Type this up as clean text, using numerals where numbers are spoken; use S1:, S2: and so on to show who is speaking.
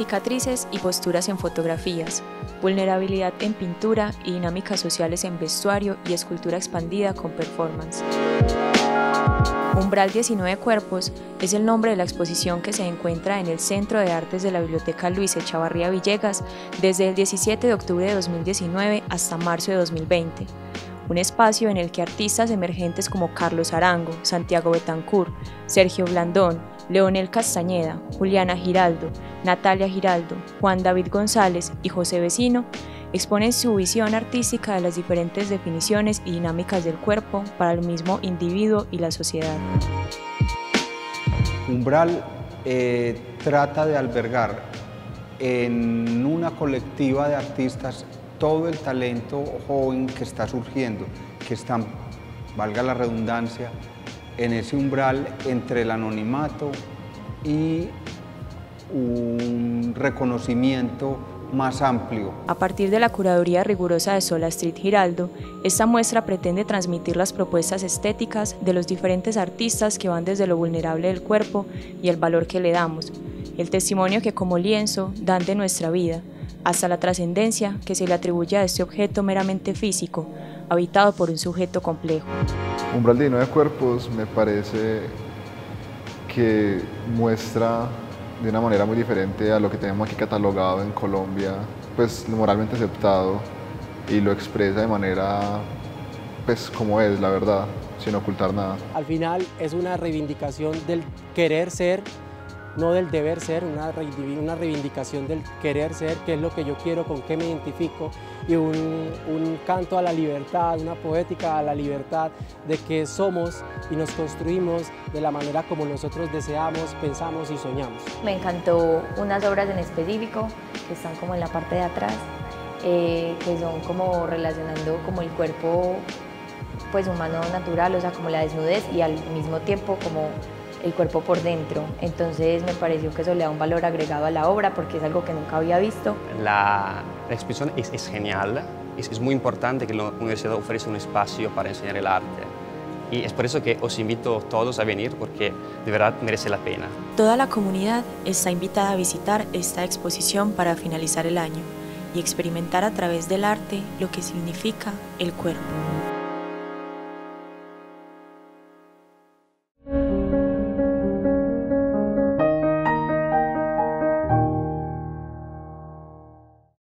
S1: cicatrices y posturas en fotografías, vulnerabilidad en pintura y dinámicas sociales en vestuario y escultura expandida con performance. Umbral 19 Cuerpos es el nombre de la exposición que se encuentra en el Centro de Artes de la Biblioteca Luis Echavarría Villegas desde el 17 de octubre de 2019 hasta marzo de 2020. Un espacio en el que artistas emergentes como Carlos Arango, Santiago Betancourt, Sergio Blandón, Leonel Castañeda, Juliana Giraldo, Natalia Giraldo, Juan David González y José Vecino exponen su visión artística de las diferentes definiciones y dinámicas del cuerpo para el mismo individuo y la sociedad.
S2: Umbral trata de albergar en una colectiva de artistas todo el talento joven que está surgiendo, que están, valga la redundancia, en ese umbral entre el anonimato y un reconocimiento más amplio.
S1: A partir de la curaduría rigurosa de Sol Astrid Giraldo, esta muestra pretende transmitir las propuestas estéticas de los diferentes artistas que van desde lo vulnerable del cuerpo y el valor que le damos, el testimonio que como lienzo dan de nuestra vida, hasta la trascendencia que se le atribuye a este objeto meramente físico, habitado por un sujeto complejo.
S3: Umbral 19 Cuerpos me parece que muestra de una manera muy diferente a lo que tenemos aquí catalogado en Colombia, pues moralmente aceptado, y lo expresa de manera pues como es, la verdad, sin ocultar nada.
S4: Al final es una reivindicación del querer ser, no del deber ser, una reivindicación del querer ser, qué es lo que yo quiero, con qué me identifico, y un canto a la libertad, una poética a la libertad de que somos y nos construimos de la manera como nosotros deseamos, pensamos y soñamos.
S5: Me encantó unas obras en específico que están como en la parte de atrás, que son como relacionando como el cuerpo pues humano natural, o sea como la desnudez y al mismo tiempo como el cuerpo por dentro. Entonces me pareció que eso le da un valor agregado a la obra porque es algo que nunca había visto.
S6: La exposición es genial, es muy importante que la universidad ofrezca un espacio para enseñar el arte. Y es por eso que os invito a todos a venir porque de verdad merece la pena.
S1: Toda la comunidad está invitada a visitar esta exposición para finalizar el año y experimentar a través del arte lo que significa el cuerpo.